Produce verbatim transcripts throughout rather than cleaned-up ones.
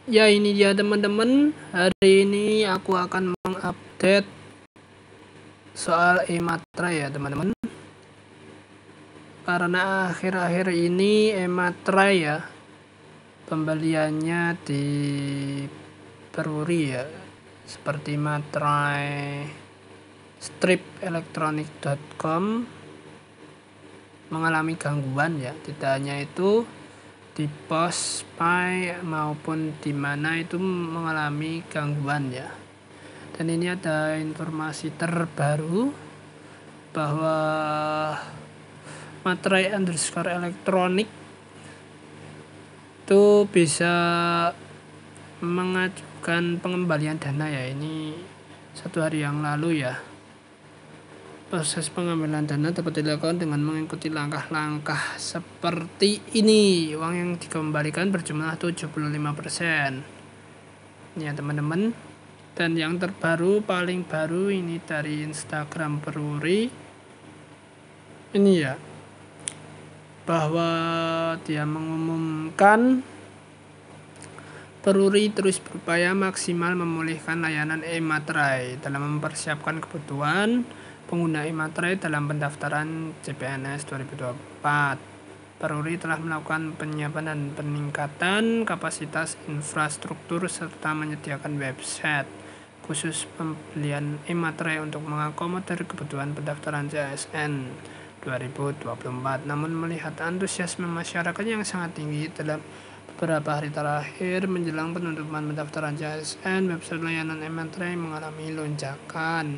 Ya, ini dia teman-teman. Hari ini aku akan mengupdate soal e-materai ya teman-teman. Karena akhir-akhir ini e-materai ya pembeliannya di Peruri ya, seperti materai strip elektronik dot com mengalami gangguan ya. Tidak hanya itu, di Postpay maupun di mana itu mengalami gangguan ya. Dan ini ada informasi terbaru bahwa materai underscore elektronik itu bisa mengajukan pengembalian dana ya. Ini satu hari yang lalu ya. Proses pengambilan dana dapat dilakukan dengan mengikuti langkah-langkah seperti ini. Uang yang dikembalikan berjumlah tujuh puluh lima persen. Ini ya teman-teman. Dan yang terbaru, paling baru ini dari Instagram Peruri. Ini ya, bahwa dia mengumumkan Peruri terus berupaya maksimal memulihkan layanan e-materai dalam mempersiapkan kebutuhan pengguna e-materai dalam pendaftaran C P N S dua ribu dua puluh empat. Peruri telah melakukan penyiapan dan peningkatan kapasitas infrastruktur serta menyediakan website khusus pembelian e-materai untuk mengakomodir kebutuhan pendaftaran C A S N dua ribu dua puluh empat. Namun melihat antusiasme masyarakat yang sangat tinggi dalam beberapa hari terakhir menjelang penutupan pendaftaran C A S N, website layanan e-materai mengalami lonjakan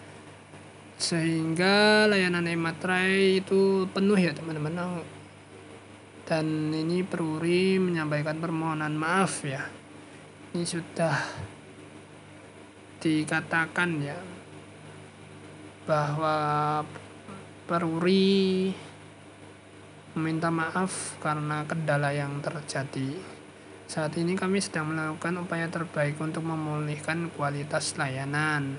sehingga layanan e-materai itu penuh ya teman-teman. Dan ini Peruri menyampaikan permohonan maaf ya. Ini sudah dikatakan ya bahwa Peruri meminta maaf karena kendala yang terjadi. Saat ini kami sedang melakukan upaya terbaik untuk memulihkan kualitas layanan.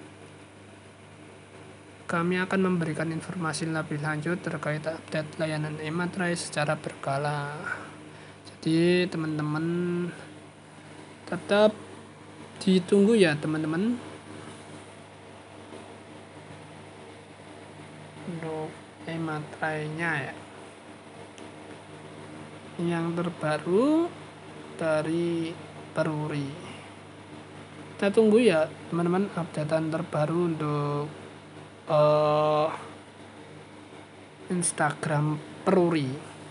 Kami akan memberikan informasi lebih lanjut terkait update layanan e-materai secara berkala. Jadi teman-teman tetap ditunggu ya teman-teman untuk e-materainya ya. Yang terbaru dari Peruri. Kita tunggu ya teman-teman updatean terbaru untuk uh, Instagram Peruri.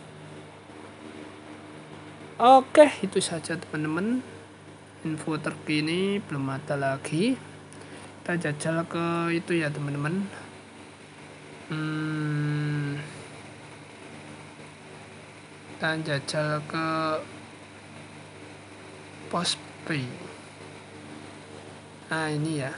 Oke, itu saja teman-teman. Info terkini belum ada lagi. Kita jajal ke itu ya teman-teman. Hmm, kita jajal ke Postpay. Nah ini ya,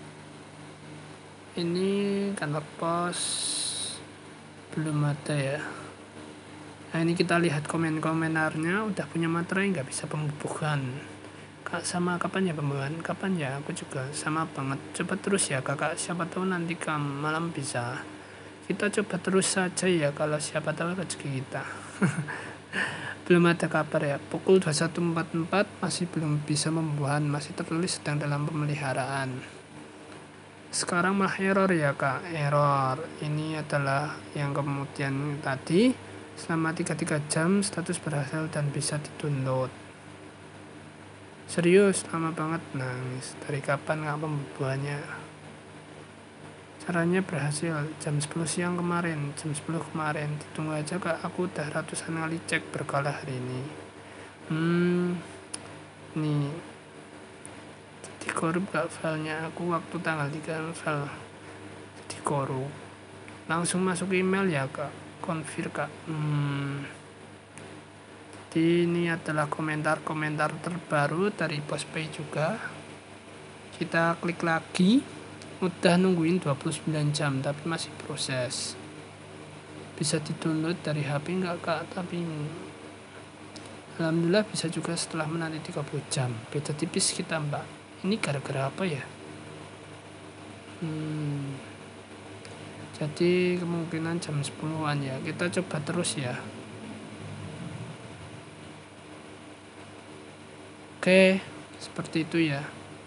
ini kantor pos belum ada ya. Nah ini kita lihat komen-komentarnya, udah punya materai nggak bisa pembubuhan. Kak, sama kapan ya pembuahan? Kapan ya? Aku juga sama banget. Coba terus ya kakak, siapa tahu nanti kam malam bisa. Kita coba terus saja ya, kalau siapa tahu rezeki kita. Belum ada kabar ya. Pukul dua puluh satu empat puluh empat masih belum bisa pembuahan, masih tertulis sedang dalam pemeliharaan. Sekarang malah error ya kak, error. Ini adalah yang kemudian tadi, selama tiga puluh tiga jam status berhasil dan bisa di-download. Serius, lama banget nangis. Dari kapan nggak pembuahannya? Caranya berhasil jam sepuluh siang kemarin, jam sepuluh kemarin. Ditunggu aja kak, aku udah ratusan kali cek berkala hari ini. Hmm, nih di korup gak filenya? Aku waktu tanggal tiga file di korup. Langsung masuk email ya kak, konfir kak. Hmm, jadi ini adalah komentar-komentar terbaru dari Postpay juga. Kita klik lagi. Udah nungguin dua puluh sembilan jam tapi masih proses. Bisa di-download dari H P enggak kak? Tapi alhamdulillah bisa juga setelah menanti tiga puluh jam. Beda tipis kita mbak. Ini gara-gara apa ya? Hmm, jadi kemungkinan jam sepuluhan ya. Kita coba terus ya. Oke, seperti itu ya.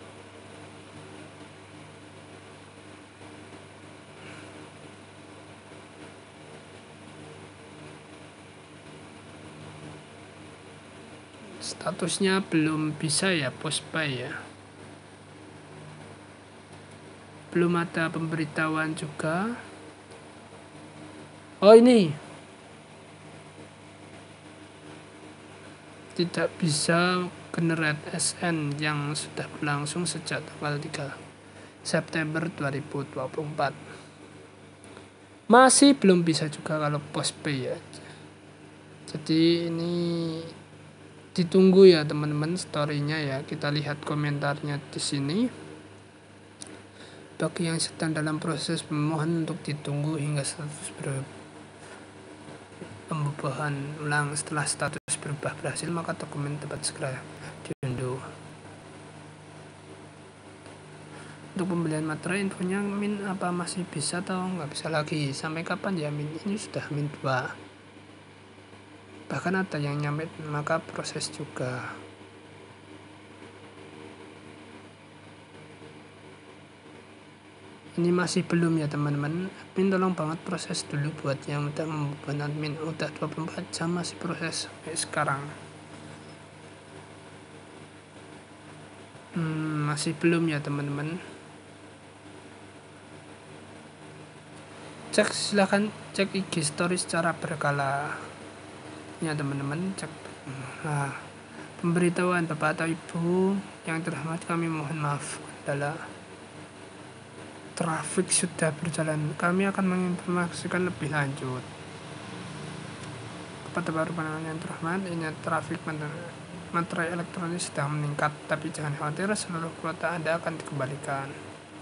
Statusnya belum bisa ya, postpay ya. Belum ada pemberitahuan juga. Oh ini tidak bisa generate S N yang sudah berlangsung sejak tanggal tiga September dua ribu dua puluh empat. Masih belum bisa juga kalau postpay ya. Jadi ini ditunggu ya teman-teman story-nya ya. Kita lihat komentarnya di sini. Bagi yang sedang dalam proses memohon untuk ditunggu hingga status berubah pembubahan ulang. Setelah status berubah berhasil, maka dokumen dapat segera diunduh. Untuk pembelian materai, infonya min apa masih bisa atau nggak bisa lagi? Sampai kapan ya min? Ini sudah min dua. Bahkan ada yang nyampe, maka proses juga. Ini masih belum ya teman-teman. Admin tolong banget proses dulu buat yang udah membuat admin. Udah dua puluh empat jam masih proses sampai sekarang. Hmm, masih belum ya teman-teman. Cek silahkan cek I G story secara berkala ya teman-teman. Cek. Nah, pemberitahuan Bapak atau Ibu yang terhormat, kami mohon maaf adalah trafik sudah berjalan. Kami akan menginformasikan lebih lanjut kepada baru pandangan yang terhormat. Ini trafik materai elektronik sedang meningkat, tapi jangan khawatir, seluruh kuota Anda akan dikembalikan.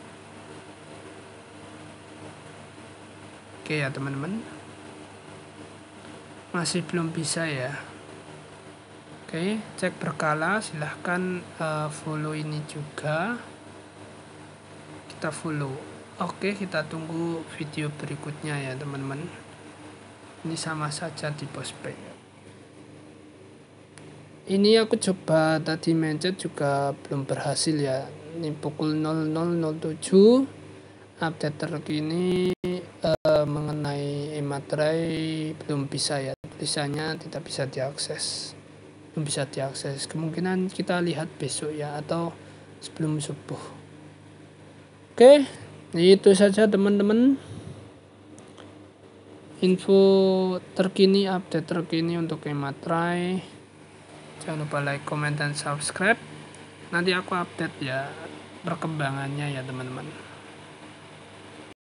Oke ya teman-teman, masih belum bisa ya. Oke, cek berkala. Silahkan uh, follow ini juga. Kita follow. Oke, kita tunggu video berikutnya ya teman-teman. Ini sama saja di postpay. Ini aku coba tadi mencet juga belum berhasil ya. Ini pukul nol nol nol tujuh. Update terkini uh, mengenai e-materai belum bisa ya. Tulisannya tidak bisa diakses. Belum bisa diakses. Kemungkinan kita lihat besok ya, atau sebelum subuh. Oke, itu saja teman-teman. Info terkini, update terkini untuk e-materai. Jangan lupa like, comment, dan subscribe. Nanti aku update ya perkembangannya ya teman-teman.